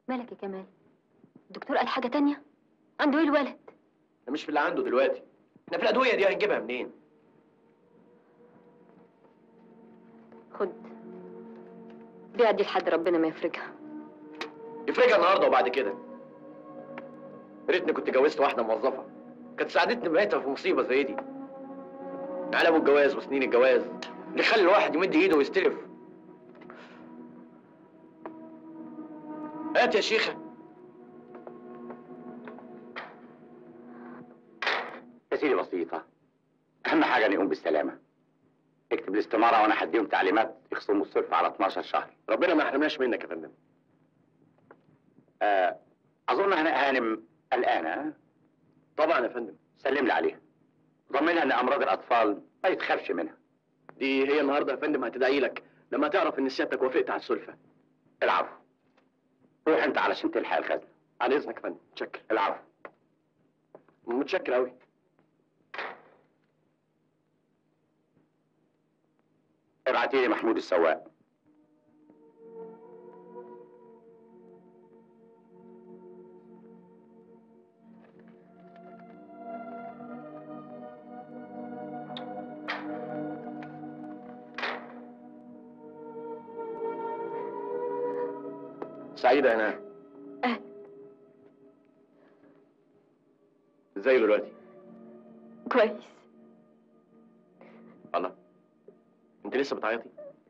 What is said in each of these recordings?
مالك يا كمال؟ الدكتور قال حاجة تانية؟ عنده ايه الولد؟ ده مش في اللي عنده دلوقتي. احنا في الادويه دي هنجيبها منين؟ خد بيع دي لحد ربنا ما يفرجها. يفرجها النهارده وبعد كده. يا ريتني كنت جوزت واحده موظفه، كانت ساعدتني بقيتها في مصيبه زي دي. على ابو الجواز وسنين الجواز اللي يخلي الواحد يمد ايده ويستلف. هات يا شيخه. يا سيدي بسيطة، أهم حاجة إن يقوم بالسلامة. اكتب الاستمارة وأنا هديهم تعليمات يخصموا الصرف على 12 شهر. ربنا ما يحرمناش منك يا فندم. أظن هانم قلقانة. طبعا يا فندم. سلم لي عليها، طمنها إن أمراض الأطفال ما يتخافش منها. دي هي النهارده يا فندم هتدعي لك لما تعرف إن سيادتك وافقت على السلفه. العفو. روح أنت علشان تلحق الخزنة. على إذنك يا فندم. متشكر. العفو. متشكر أوي. ابعتي لي محمود السواق. سعيدة يا نهى. أهلا. ازاي دلوقتي؟ كويس. الله، انت لسه بتعيطي؟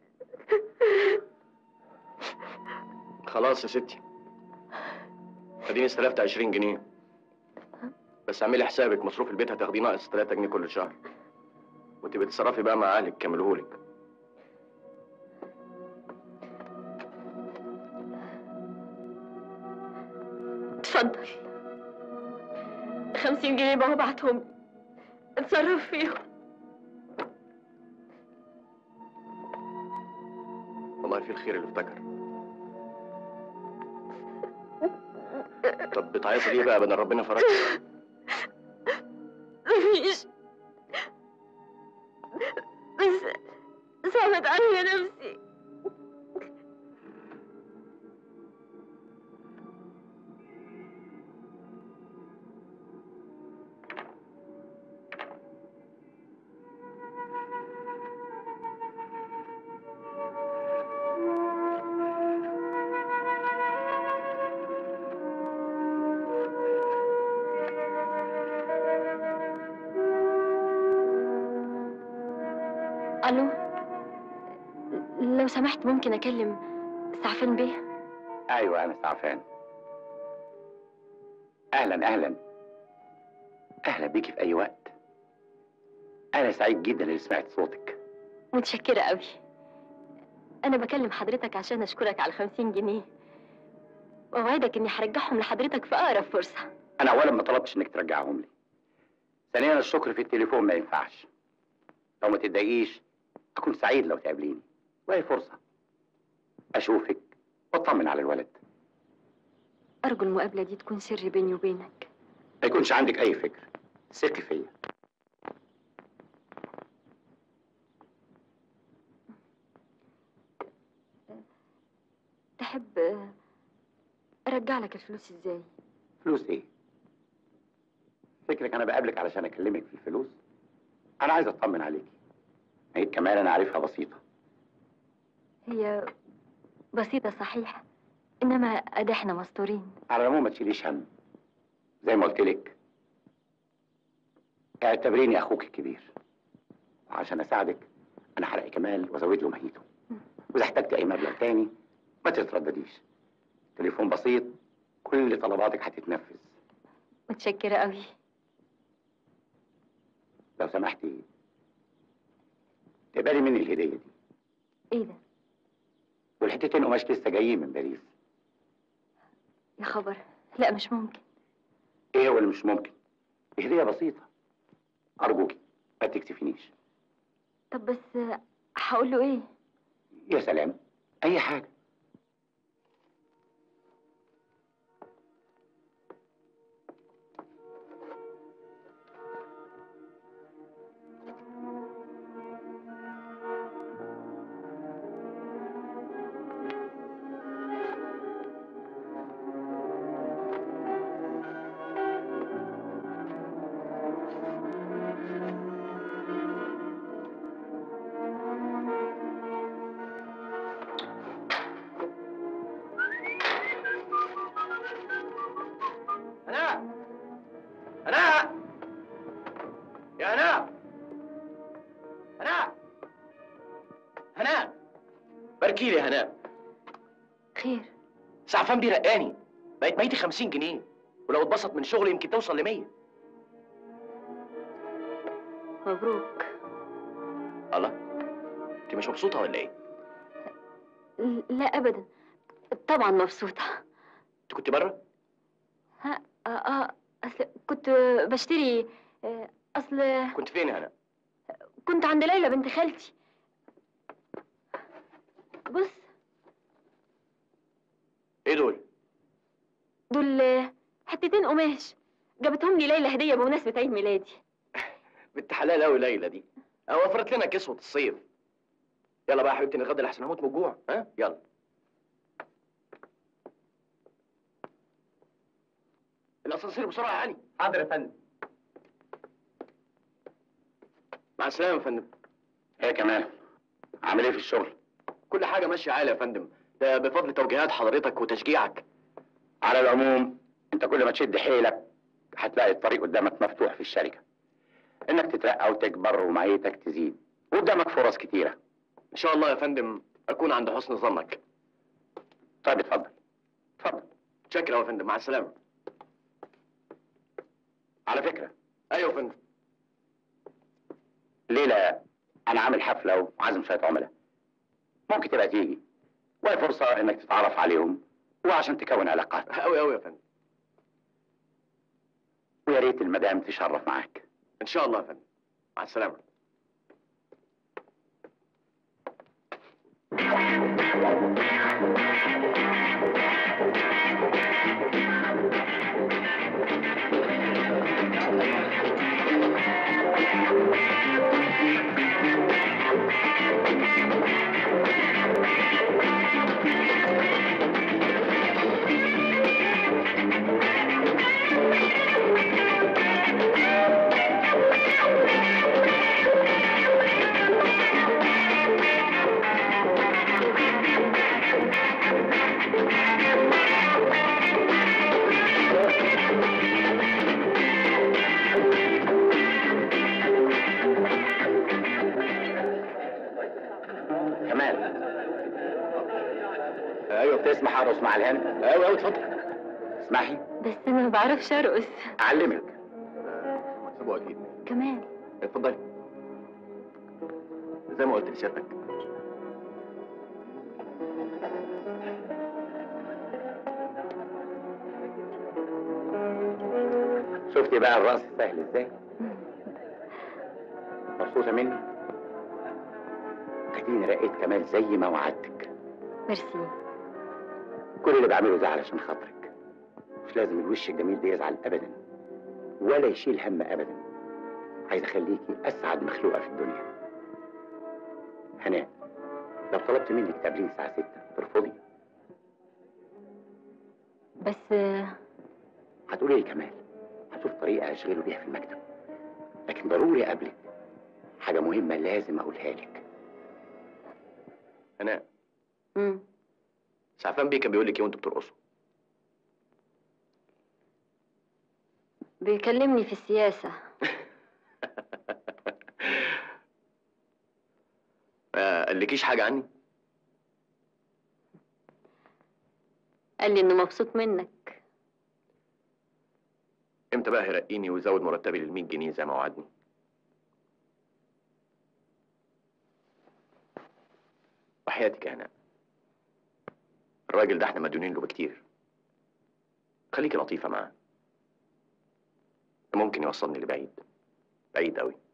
خلاص يا ستي، اديني استلفت 20 جنيه بس. اعملي حسابك مصروف البيت هتاخديه ناقص 3 جنيه كل شهر، وتبقي تتصرفي بقى مع اهلك يكملوهولك. اتفضل. 50 جنيه بابا بعتهم لي، اتصرف فيهم. والله في الخير اللي افتكر. طب بتعيطي ليه بقى بدل ربنا فرجك؟ مفيش، بس صعبت عليا نفسي. الو، لو سمحت ممكن اكلم سعفان بيه؟ أيوة أنا سعفان. أهلا أهلا أهلا بيكي في أي وقت. أنا سعيد جدا إني سمعت صوتك. متشكرة قوي. أنا بكلم حضرتك عشان أشكرك على 50 جنيه، وأوعدك إني هرجعهم لحضرتك في أقرب فرصة. أنا أولا ما طلبتش إنك ترجعهم لي. ثانيا الشكر في التليفون ما ينفعش. لو ما تتضايقيش أكون سعيد لو تقابليني، وهي فرصة أشوفك وأطمن على الولد. أرجو المقابلة دي تكون سر بيني وبينك. ما يكونش عندك أي فكر، ثقي فيا. تحب أرجع لك الفلوس إزاي؟ فلوس إيه؟ فكرك أنا بقابلك علشان أكلمك في الفلوس؟ أنا عايز أطمن عليكي. عيد كمان أنا عارفها بسيطة. هي بسيطة صحيح، إنما أدي إحنا مستورين. على العموم ما تشيليش هم. زي ما قلت لك اعتبريني أخوك الكبير، وعشان أساعدك أنا هلاقي كمال وأزود له مهيته. وإذا احتجت أي مبلغ تاني ما تتردديش. تليفون بسيط، كل طلباتك هتتنفذ. متشكرة قوي. لو سمحتي تقبلي مني الهدية دي. إيه ده؟ والحتتين قماش لسه جايين من باريس. يا خبر، لا مش ممكن. إيه هو اللي مش ممكن؟ هدية بسيطة، أرجوكي ما تكتفينيش. طب بس هقول له إيه؟ يا سلام، أي حاجة. اشتكي لي يا هناء. خير؟ سعفان بيه رقاني، بقت ميتي 50 جنيه، ولو اتبسط من شغلي يمكن توصل ل 100. مبروك. الله، انت مش مبسوطه ولا ايه؟ لا ابدا، طبعا مبسوطه. انت كنت بره؟ ها اصل كنت بشتري، اصل كنت فين يا هناء؟ كنت عند ليلى بنت خالتي. بص، ايه دول؟ دول حتتين قماش جابتهم لي ليلى هديه بمناسبه عيد ميلادي. بنت حلال قوي ليلى دي، وفرت لنا كسوه الصيف. يلا بقى يا حبيبتي نتغدى لحسن هموت من الجوع. ها يلا. الاسانسير بسرعه يا علي. حاضر يا فندم. مع السلامه يا فندم. ايه كمان؟ عامل ايه في الشغل؟ كل حاجه ماشيه عالي يا فندم، ده بفضل توجيهات حضرتك وتشجيعك. على العموم انت كل ما تشد حيلك هتلاقي الطريق قدامك مفتوح في الشركه، انك تترقى وتكبر ومعيتك تزيد، وقدامك فرص كتيره. ان شاء الله يا فندم اكون عند حسن ظنك. طيب اتفضل اتفضل. شكرا يا فندم، مع السلامه. على فكره، ايوه يا فندم. ليلى انا عامل حفله وعازم شويه عملاء، ممكن تبقى تيجي، وهي فرصه انك تتعرف عليهم وعشان تكون علاقات. قوي قوي يا فندم. ويا ريت المدام تشرف معاك. ان شاء الله يا فندم، مع السلامه. كمال. ايوه تسمح ارقص مع الهند؟ ايوه اتفضل. اسمحي بس انا ما بعرفش ارقص. اعلمك. مكسبه اكيد. كمان اتفضلي. زي ما قلت لسيادتك. شفتي بقى الرقص سهل ازاي؟ مبسوطه مني؟ اديني رقيت كمال زي ما وعدتك. ميرسي. كل اللي بعمله ده علشان خاطرك، مش لازم الوش الجميل ده يزعل ابدا ولا يشيل هم ابدا. عايز اخليكي اسعد مخلوقه في الدنيا. هناء، لو طلبت منك تقابليني الساعه 6 ترفضي؟ بس هتقولي لي كمال هشوف طريقه اشغله بيها في المكتب، لكن ضروري اقابلك. حاجه مهمه لازم اقولها لك. هناء، امم سعفان بيه كان بيقول لك ايه وانتوا بترقصوا؟ بيكلمني في السياسة. ما قالكيش حاجه عني؟ قال لي انه مبسوط منك. امتى بقى هيرقيني ويزود مرتبي لل 100 جنيه زي ما وعدني؟ وحياتك يا هناء، الراجل ده احنا مديونين له بكتير. خليكي لطيفه معاه، ممكن يوصلني لبعيد، بعيد قوي.